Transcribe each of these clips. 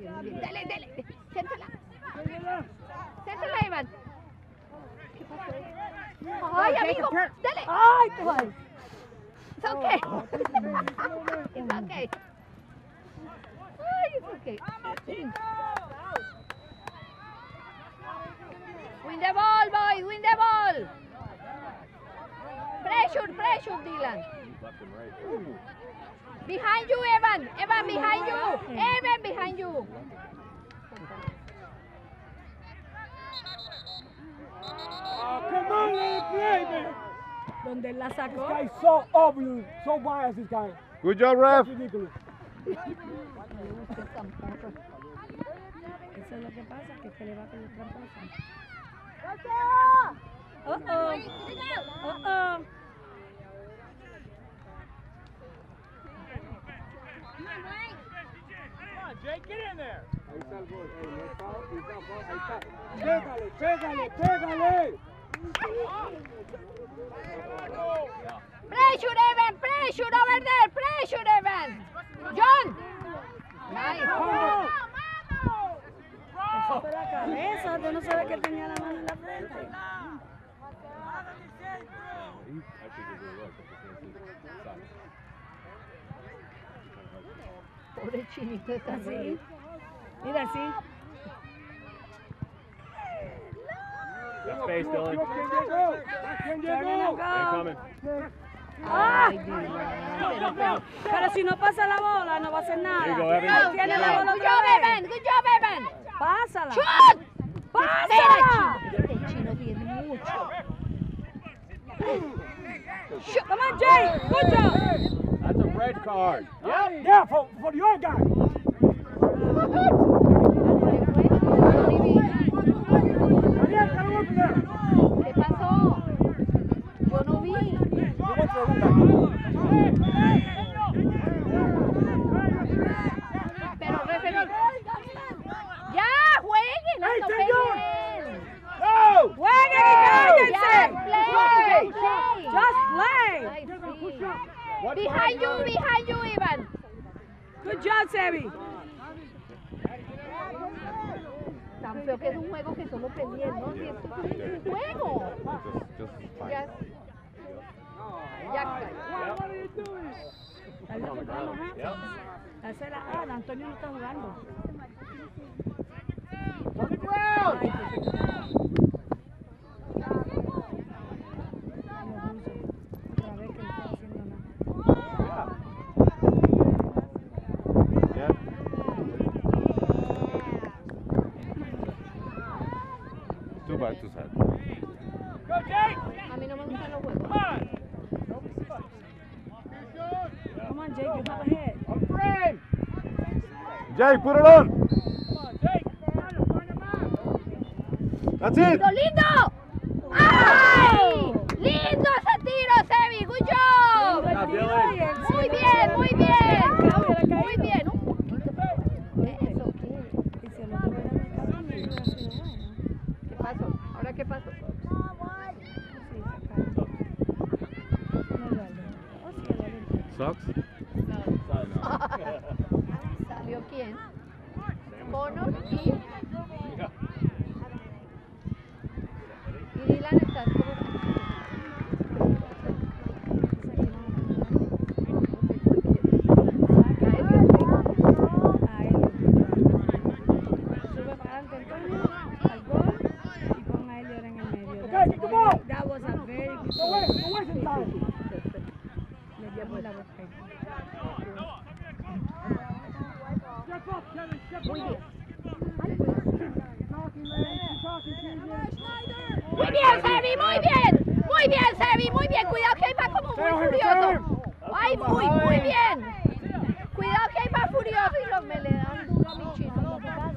bien. Dale, dale. Céntrala. Céntrala, Iván. ¿Qué pasó? Ay, amigo. Dale. Ay, tú vas. It's okay. It's okay. Ay, it's okay. Win the ball, boys. Win the ball. Pressure, pressure, Dylan. Behind you, Evan. Evan, behind you. Evan, behind you. Oh, come on, let it play, man. Donde él la sacó. This guy is so obvious, so biased, this guy. Good job, ref. That's ridiculous. Eso es lo que pasa, que se le va con los tramposos. Come on, Jake, get in there. Ahí está el gol. No está, ahí está. Pégale, pégale, pégale. Pressure, Evan. Pressure over there. Pressure, Evan. John. Nice. Eso fue la cabeza, usted no sabe que tenía la mano en la frente. Pobre chinito está así. Mira así. That space, Dylan. ¿Quién llegó? Incoming. ¡Ah! Pero si no pasa la bola, no va a hacer nada. There you go, Evan. Tiene la bola Good otra job, vez. Evan. Good job, Evan. Pásala. Shoot. ¡Pásala! Este chino tiene mucho. Shoot. Come on, Jay. Good job. That's a red card. Yeah, for your guy. ¿Qué pasó? Yo no vi. Pero referee. ¡Ya! ¡Jueguen! ¡No peleen! Go! ¡Jueguen y cállense! Play! Just play. Ay, sí. Behind you, Ivan. Good job, Sebi. Tan feo que es un juego que solo peleen, ¿no? Si esto es un juego. Ya. Ya Está disfrutando, ¿eh? Esa era Antonio no está jugando. A mí no me gustan los juegos. Come on, Jake, you have a head. Jay, put it on. That's it. ¡Lindo, lindo! ¡Ay! ¡Lindo ese tiro, Sebi! ¡Good job! Muy bien, muy bien. Muy bien. Un poquito. ¿Eso qué? ¿Qué pasó? ¿Ahora qué pasó? Sucks? ¿Salió quién? Connor y Dylan está como... Sube para adelante, Antonio, al gol y pon a Elliot en el medio. That was a very good goal. Le dimos la vuelta. Muy bien. Muy bien, Sebi, muy bien. Muy bien, Sebi, muy bien. Cuidado que ahí va como muy furioso. Ay, muy bien. Cuidado que ahí va furioso y me le dan duro a mi chino.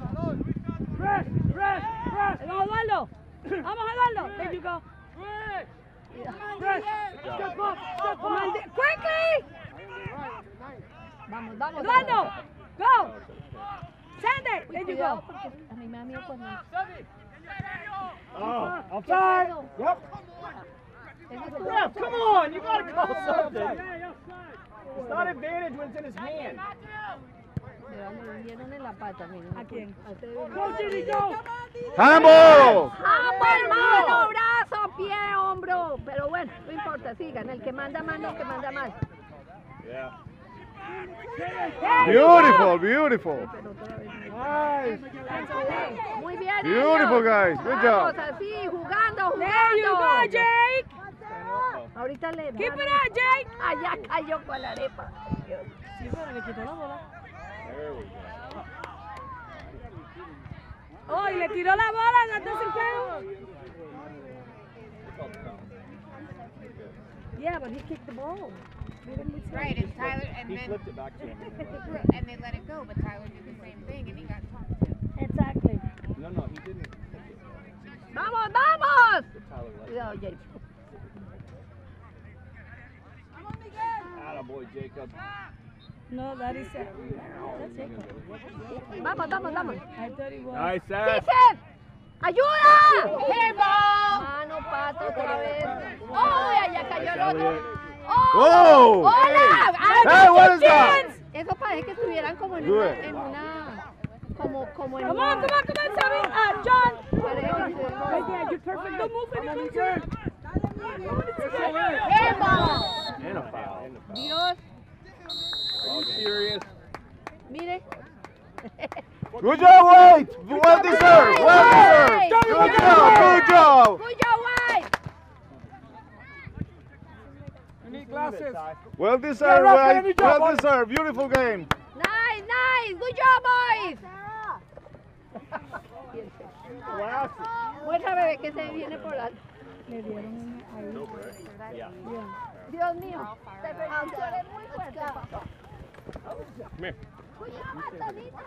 Vamos, Eduardo. Vamos, Eduardo. There you go. Quickly. Vamos, vamos. Eduardo. Go. Send it. There you Cuidado go. porque a mí me da miedo cuando... Oh, outside. Yep. Ref, come on, you gotta call something. It's not advantage when it's in his hand. Le dieron en la pata, miren. ¿A quién? A ustedes. Go, Gigi, go! Handball! ¡Vamos, mano, brazo, pie, hombro! Pero bueno, no importa, sigan. El que manda más, no el que manda más. Yeah. Beautiful, beautiful. Pero otra vez no. Nice! Muy bien, Beautiful, ellos. guys. Good Vamos, job. así, jugando, There you go, jugando. Jake. Ahorita le Keep it up, Jake. Allá cayó con la arepa. Sí, pero le quitó la bola. Oh, y le tiró la bola, ¿no te feo? Yeah, but he kicked the ball. Right, and Tyler, and He then flipped it back to him. and they let it go, but Tyler did the same thing, and he got talked to. Exactly. No, no, he didn't. ¡Vamos, vamos! Tyler left. Cuidado, Jake. Attaboy, Jacob. No, that is it. That's it. Vamos, vamos, vamos. I thought it was. Nice, Seth. ¡Dicen! ¡Ayuda! Mano, pato, otra vez. ¡Oh, allá cayó el otro! Oh! ¡Hola! Hey, what is that? Eso parece que estuvieran como en Good. una, como en Come on, Sammy. John. Parece que Right estuvieran- there, you're perfect. Don't move any closer. And a foul. Dios, Are you serious? mire. Good job, White! Well deserved! Well deserved! Good job! Good job! Good job, White. You need glasses. Well deserved, Yeah, White! good job, Well boys. deserved! Beautiful game! Nice, nice. Good job, boys. Muestra, bebé, que se viene por alto. Le dieron ahí. Dios mío, te eres muy fuerte, papá. Come here. Good job, Antonito.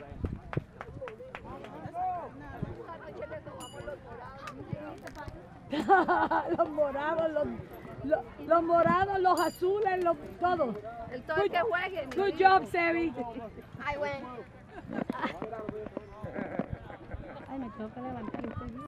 Los morados, los morados, los azules, todos. El todo el que juegue. mi Good vida. job, Sammy. Ay, bueno. Ay, me tengo que levantar.